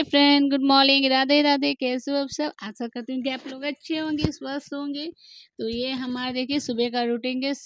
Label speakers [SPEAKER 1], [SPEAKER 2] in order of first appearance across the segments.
[SPEAKER 1] Friend, good morning, Radhe Radhe. कैसे हो आप सब? आशा करती हूँ कि आप लोग अच्छे होंगे, स्वस्थ होंगे। तो ये हमारा देखिए सुबह का रूटीन के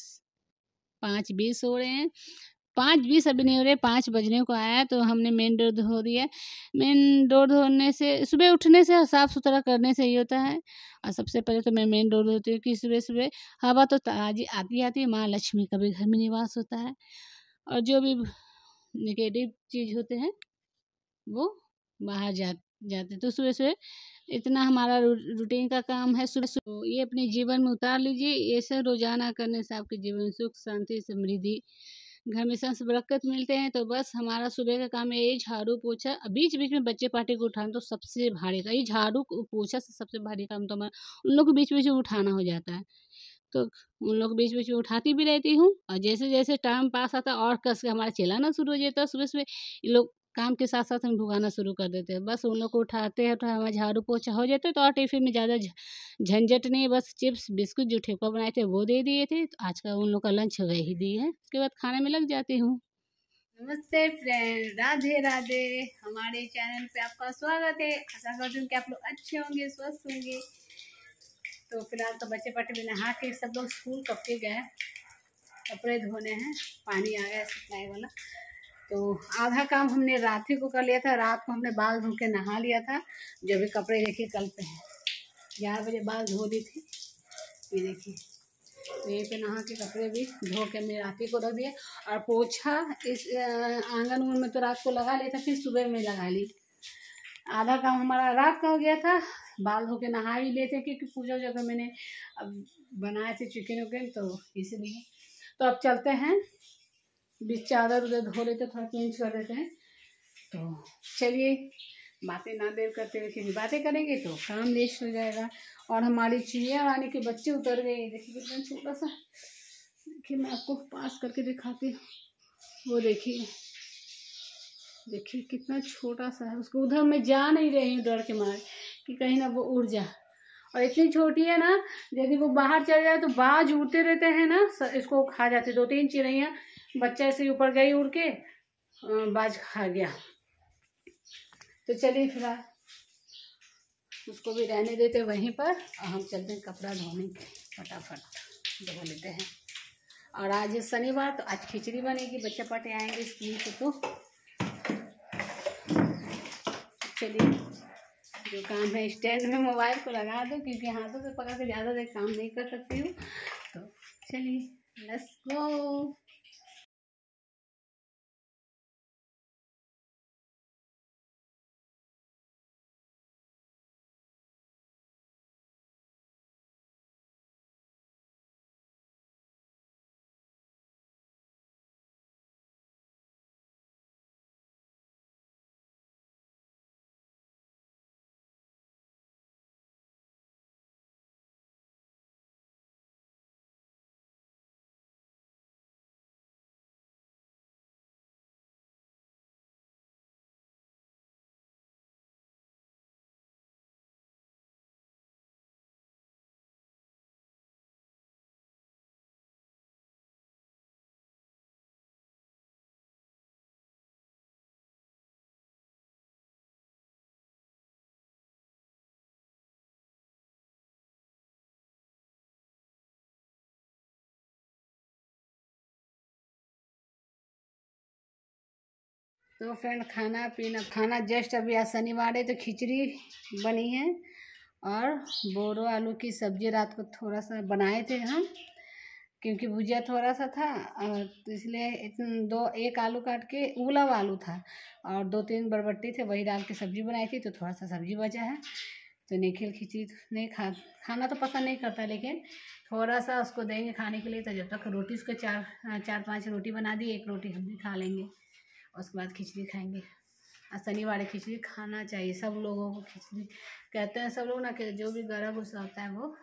[SPEAKER 1] 5:20 हो रहे हैं। 5:20 अभी नहीं हो रहे, 5 बजने को आया तो हमने मेन डोर धो दिया। मेन डोर धोने से, सुबह उठने से, साफ़ सुथरा करने से ये होता है। और सबसे पहले तो मैं मेन डोर धोती हूँ कि सुबह सुबह हवा तो ताज़ी आती आती है, माँ लक्ष्मी का भी घर में निवास होता है। और जो भी नेगेटिव चीज़ होते हैं वो बाहर जाते। तो सुबह-सुबह इतना हमारा रूटीन का काम है। सुबह ये अपने जीवन में उतार लीजिए। ये सब रोज़ाना करने से आपके जीवन में सुख, शांति, समृद्धि, घर में संस बरकत मिलते हैं। तो बस हमारा सुबह का काम है यही, झाड़ू पोछा। बीच-बीच में बच्चे पार्टी को उठाना तो सबसे भारी का, ये झाड़ू पोछा से सबसे भारी काम तो हमारा उन लोग को बीच-बीच में उठाना हो जाता है। तो उन लोग बीच-बीच में उठाती भी रहती हूँ और जैसे-जैसे टाइम पास आता है और कस के हमारा चिल्लाना शुरू हो जाता है। सुबह-सुबह ये लोग काम के साथ-साथ हमें भगाना शुरू कर देते हैं। बस उन लोग को उठाते हैं तो हमारा झाड़ू पोछा हो जाता है। तो और टिफ़िन में ज़्यादा झंझट नहीं है, बस चिप्स, बिस्कुट जो ठेकुआ बनाए थे वो दे दिए थे। तो आज का उन लोग का लंच वही दिए हैं। उसके बाद खाने में लग जाती हूँ। नमस्ते फ्रेंड, राधे राधे। हमारे चैनल पे आपका स्वागत है। आशा करती हूँ कि आप लोग अच्छे होंगे, स्वस्थ होंगे। तो फिलहाल तो बच्चे पार्टी में नहा के सब लोग स्कूल कब के गए। कपड़े धोने हैं, पानी आ गया सप्लाई वाला। तो आधा काम हमने रात ही को कर लिया था। रात को हमने बाल धो के नहा लिया था। जो भी कपड़े देखिए कल पे हैं, 11 बजे बाल धो दी थी। ये देखिए, तो यहीं पे नहा के कपड़े भी धो के हमने रात ही को रख दिया। और पोछा इस आंगन में तो रात को लगा लिया था, फिर सुबह में लगा ली। आधा काम हमारा रात का हो गया था। बाल धो के नहा ही लेते क्योंकि पूजा जगह मैंने अब बनाए थे चिकन उकन, तो इसलिए। तो अब चलते हैं, बीच चादर उधर धो लेते, थोड़ा चेंज कर देते हैं। तो चलिए, बातें ना देर करते हुए, क्योंकि बातें करेंगे तो काम वेस्ट हो जाएगा। और हमारी चिड़िया रानी के बच्चे उतर गए। देखिए कितना छोटा सा, देखिए मैं आपको पास करके दिखाती हूँ। वो देखिए, देखिए कितना छोटा सा है। उसको उधर मैं जा नहीं रही हूँ डर के मारे कि कहीं ना वो उड़ जाए। और इतनी छोटी है ना, यदि वो बाहर चल जाए तो बाज उड़ते रहते हैं ना, इसको खा जाते। 2-3 चिड़ैया बच्चा ऐसे ऊपर गई उड़ के, बाज खा गया। तो चलिए फिलहाल उसको भी रहने देते वहीं पर, और हम चलते हैं कपड़ा धोने के। फटाफट धो लेते हैं। और आज शनिवार तो आज खिचड़ी बनेगी, बच्चे पार्टी आएंगे स्कूल से। तो चलिए, जो काम है स्टैंड में मोबाइल को लगा दो, क्योंकि हाथों से पकड़ के ज़्यादा देर काम नहीं कर सकती हूँ। तो चलिए, लेट्स गो। तो फ्रेंड, खाना जस्ट अभी, आज शनिवार है तो खिचड़ी बनी है। और बोरो आलू की सब्जी रात को थोड़ा सा बनाए थे हम, क्योंकि भुजिया थोड़ा सा था। और तो इसलिए एक आलू काट के, उबला हुआ आलू था, और 2-3 बरबट्टी थे, वही डाल के सब्जी बनाई थी। तो थोड़ा सा सब्जी बचा है। तो निखिल खिचड़ी नहीं खाना तो पसंद नहीं करता, लेकिन थोड़ा सा उसको देंगे खाने के लिए। तो जब तक रोटी उसको 4-5 रोटी बना दी, 1 रोटी हम भी खा लेंगे, उसके बाद खिचड़ी खाएंगे। और शनिवार खिचड़ी खाना चाहिए सब लोगों को। खिचड़ी कहते हैं सब लोग ना, कि जो भी गर्म गुस्सा होता है वो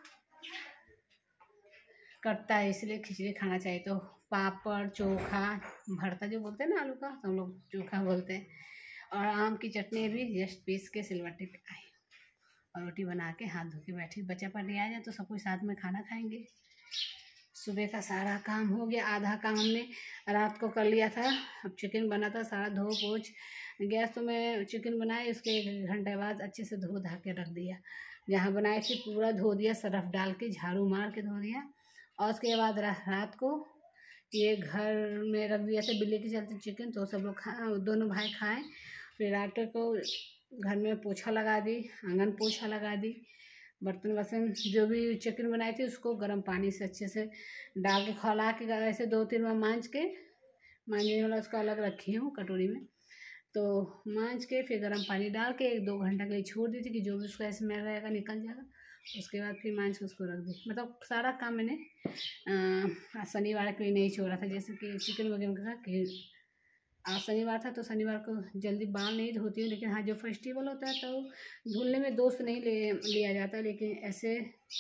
[SPEAKER 1] करता है, इसलिए खिचड़ी खाना चाहिए। तो पापड़, चोखा, भरता जो बोलते हैं ना आलू का, तो हम लोग चोखा बोलते हैं। और आम की चटनी भी जस्ट पीस के सिलवट्टे पे आई, और रोटी बना के हाथ धो के बैठी। बच्चा पार्टी आ जाए तो सब कोई साथ में खाना खाएंगे। सुबह का सारा काम हो गया। आधा काम हमने रात को कर लिया था। अब चिकन बना था, सारा धो पोछ गैस तो मैं चिकन बनाए उसके 1 घंटे बाद अच्छे से धो धा के रख दिया। जहाँ बनाए थे पूरा धो दिया, सर्फ डाल के झाड़ू मार के धो दिया। और उसके बाद रात को ये घर में रख दिया था बिल्ली के चलते चिकन, तो सब लोग दोनों भाई खाए। फिर रात को घर में पोछा लगा दी, आंगन पोछा लगा दी। बर्तन वर्तन जो भी चिकन बनाए थे उसको गर्म पानी से अच्छे से डाल के खौला के ऐसे 2-3 बार मांजने वाला उसका अलग रखी हूँ कटोरी में। तो मांज के फिर गर्म पानी डाल के 1-2 घंटा के लिए छोड़ दी थी कि जो भी उसका स्मेल रहेगा निकल जाएगा। उसके बाद फिर मांज के उसको रख दी। मतलब सारा काम मैंने शनिवार के लिए नहीं छोड़ा था, जैसे कि चिकन वगैरह का कि आज शनिवार था तो शनिवार को जल्दी बाल नहीं धोती हूँ। लेकिन हाँ, जो फेस्टिवल होता है तो धुलने में दोष नहीं लिया जाता। लेकिन ऐसे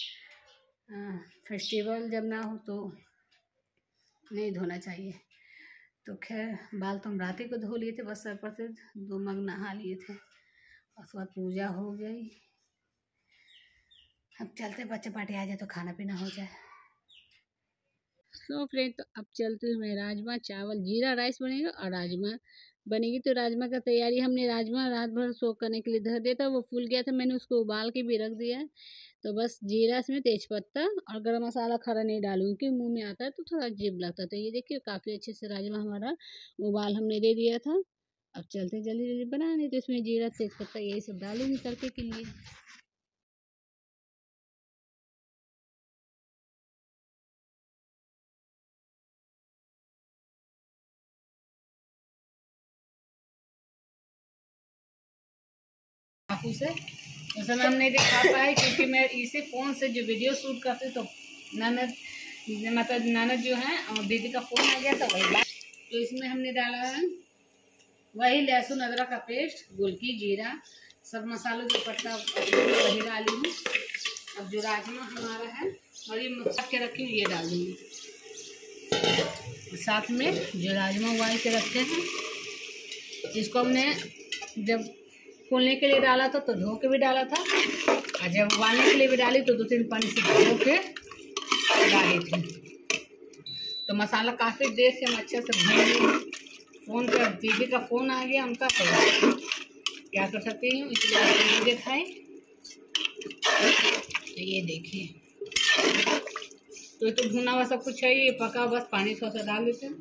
[SPEAKER 1] फेस्टिवल जब ना हो तो नहीं धोना चाहिए। तो खैर बाल तो हम रात ही को धो लिए थे, बस सर पर से 2 मग नहा लिए थे। उसके बाद पूजा हो गई। अब चलते, बच्चे पार्टी आ जाए तो खाना पीना हो जाए। तो फ्रेंड, तो अब चलते हुए राजमा चावल जीरा राइस बनेगा और राजमा बनेगी। तो राजमा का तैयारी, हमने राजमा रात भर सोक करने के लिए धर दिया था, वो फूल गया था, मैंने उसको उबाल के भी रख दिया है। तो बस जीरा इसमें तेजपत्ता और गरम मसाला खड़ा नहीं डालूंगी क्योंकि मुंह में आता है तो थोड़ा अजीब लगता है। तो ये देखिए काफ़ी अच्छे से राजमा हमारा उबाल हमने दे दिया था। अब चलते जल्दी जल्दी बनाने, तो इसमें जीरा तेजपत्ता यही सब डालूंगी तड़के के लिए। चाकू से उस समय हम नहीं दिखा पाए क्योंकि मैं इसी फ़ोन से जो वीडियो शूट करती तो ननद मतलब ननद जो है और दीदी का फ़ोन आ गया था वही बात। तो इसमें हमने डाला है वही लहसुन अदरक का पेस्ट, गोलकी जीरा, सब मसालों जो पड़ता वही डाली हूँ। अब जो राजमा हमारा है और ये मसाला के रखी हूँ ये डाल दूँगी। साथ में जो राजमा उबाल के रखे हैं इसको हमने जब खोलने के लिए डाला था तो धो के भी डाला था, और जब उबालने के लिए भी डाली तो 2-3 पानी से धो के डाली थी। तो मसाला काफ़ी देर से हम अच्छे से भून लिए। फ़ोन पर दीदी का फ़ोन आ गया उनका, तो क्या कर सकती हूँ इसलिए आपको नहीं दिखाई। तो ये देखिए, तो भुना हुआ सब कुछ है, ये पका, बस पानी थोड़ा सा डाल देते हैं।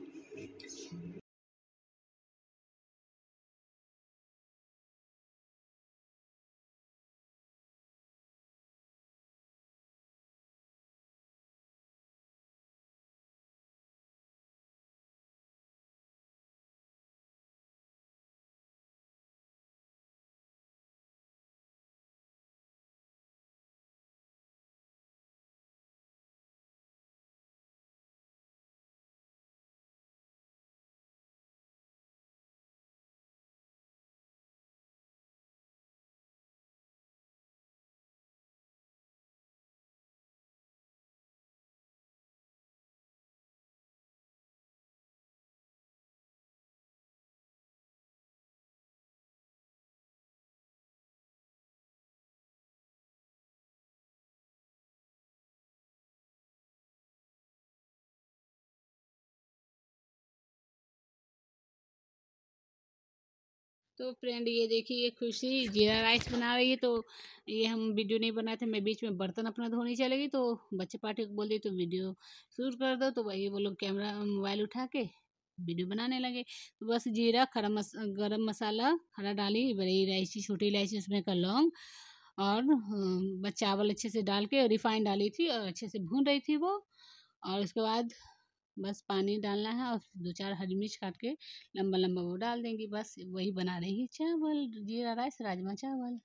[SPEAKER 1] तो फ्रेंड ये देखिए, ये खुशी जीरा राइस बना रही है। तो ये हम वीडियो नहीं बनाए थे, मैं बीच में बर्तन अपना धोने चलेगी तो बच्चे पार्टी को बोल दी तो वीडियो शूट कर दो। तो वही वो लोग कैमरा मोबाइल उठा के वीडियो बनाने लगे। तो बस जीरा गरम मसाला खड़ा डाली, बड़ी इलायची छोटी इलायची उसमें का लौंग और बस चावल अच्छे से डाल के रिफाइंड डाली थी और अच्छे से भून रही थी वो। और उसके बाद बस पानी डालना है और 2-4 हरी मिर्च काट के लंबा लंबा वो डाल देंगी। बस वही बना रही चावल, जीरा राइस, राजमा चावल।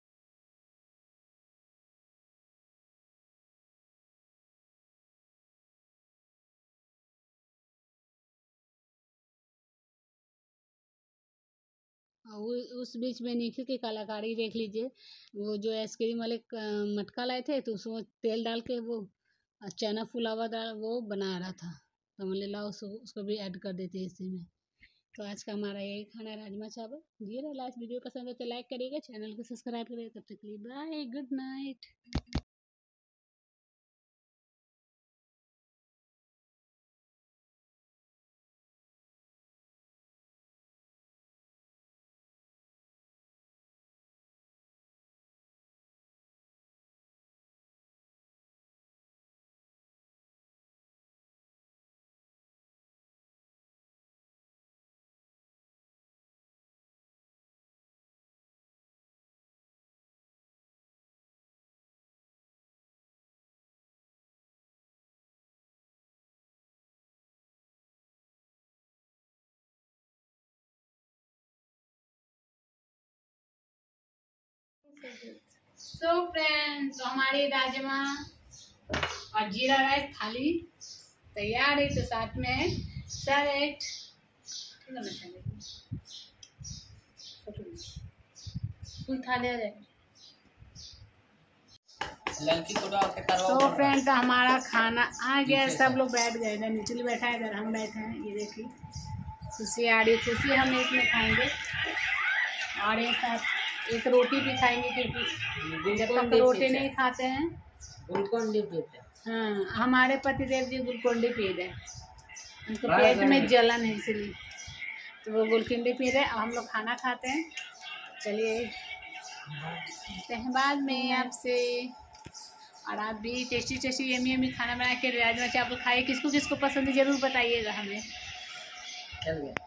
[SPEAKER 1] और उस बीच में निखिल की कलाकारी देख लीजिए। वो जो आइसक्रीम वाले मटका लाए थे तो उसमें तेल डाल के वो चना फुलावा डाल वो बना रहा था। तो हमने लाओ उसको भी ऐड कर देते हैं इसी में। तो आज का हमारा यही खाना है, राजमा चावल। जीरा राइस। वीडियो पसंद है तो लाइक करिएगा, चैनल को सब्सक्राइब करिएगा। तब तक के लिए bye, good night. So friends, तो हमारी राजमा और जीरा राइस थाली तैयार है। तो साथ में सैलेड, फुल थाली आ जाए। तो फ्रेंड, तो हमारा खाना आ गया, सब लोग बैठ गए। इधर नितिन बैठा है, इधर हम बैठे हैं। ये देखिए खुशी आ रही, खुशी हम एक में खाएंगे और एक साथ एक रोटी भी खाएंगे, क्योंकि जब तक रोटी नहीं खाते हैं। हाँ, हमारे पतिदेव जी ग्लूकोन डी पी रहे, उनको पेट में जलन है, इसलिए तो वो ग्लूकोन डी पी रहे। अब हम लोग खाना खाते हैं। चलिए मिलते हैं बाद में आपसे। और आप भी टेस्टी टेस्टी यमी यमी खाना बना के राजमा चावल खाइए। किसको किसको पसंद है ज़रूर बताइएगा हमें।